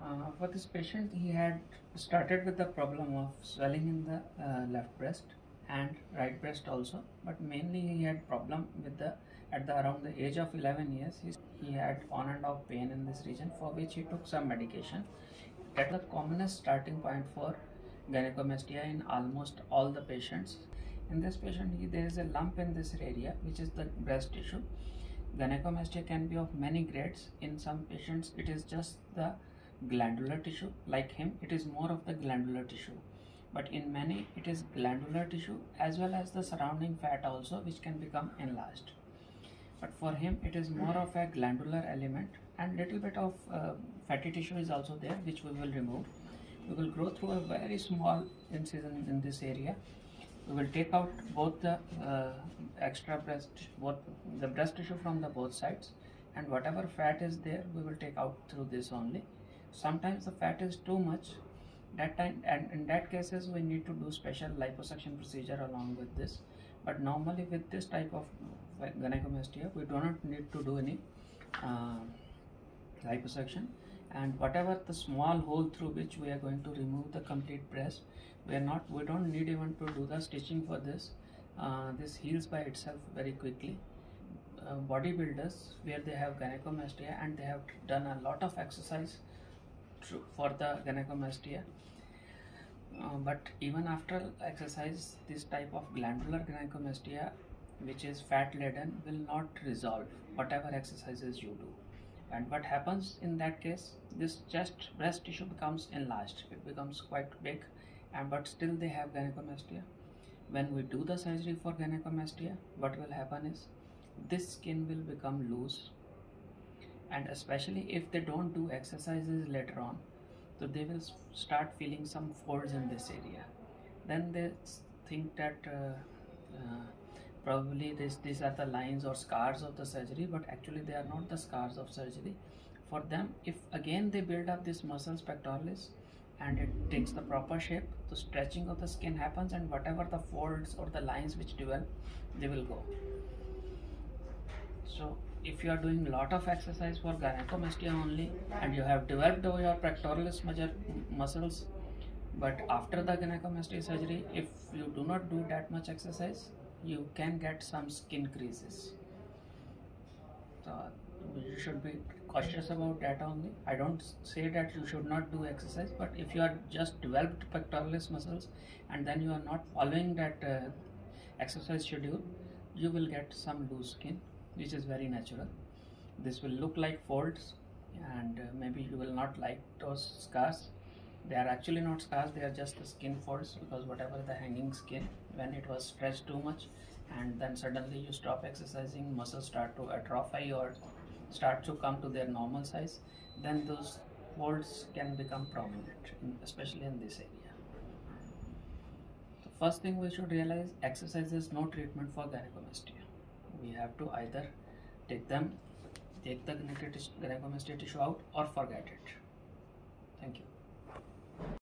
For this patient, he had started with the problem of swelling in the left breast and right breast also, but mainly he had problem with the around the age of 11 years. He had on and off pain in this region, for which he took some medication. That was the commonest starting point for gynecomastia in almost all the patients. In this patient, there is a lump in this area, which is the breast tissue. Gynecomastia can be of many grades. In some patients, it is just the glandular tissue. Like him, it is more of the glandular tissue. But in many, it is glandular tissue as well as the surrounding fat also, which can become enlarged. But for him, it is more of a glandular element, and little bit of fatty tissue is also there, which we will remove. We will go through a very small incision in this area. We will take out both the extra breast, the breast tissue from the both sides, and whatever fat is there, we will take out through this only. Sometimes the fat is too much. That time, and in that cases, we need to do special liposuction procedure along with this. But normally with this type of gynecomastia, we do not need to do any liposuction. And whatever the small hole through which we are going to remove the complete breast, we don't need even to do the stitching for this. This heals by itself very quickly. Bodybuilders, where they have gynecomastia and they have done a lot of exercise for the gynecomastia, but even after exercise, this type of glandular gynecomastia, which is fat laden, will not resolve whatever exercises you do. And what happens in that case, this chest breast tissue becomes enlarged, it becomes quite big, but still they have gynecomastia. When we do the surgery for gynecomastia, what will happen is this skin will become loose, and especially if they don't do exercises later on, so they will start feeling some folds in this area. Then they think that probably these are the lines or scars of the surgery, but actually they are not the scars of surgery. For them, if again they build up this muscles pectoralis and it takes the proper shape, the stretching of the skin happens, and whatever the folds or the lines which develop, they will go. So if you are doing a lot of exercise for gynecomastia only, and you have developed your pectoralis muscles, but after the gynecomastia surgery, if you do not do that much exercise, you can get some skin creases. So you should be cautious about that only. I don't say that you should not do exercise, but if you are just developed pectoralis muscles and then you are not following that exercise schedule, you will get some loose skin, which is very natural. This will look like folds, and maybe you will not like those scars. They are actually not scars, they are just the skin folds, because whatever the hanging skin, when it was stretched too much and then suddenly you stop exercising, muscles start to atrophy or start to come to their normal size, then those folds can become prominent, especially in this area. The first thing we should realize, exercise is no treatment for gynecomastia. We have to either take the gynecomastia tissue out or forget it. Thank you.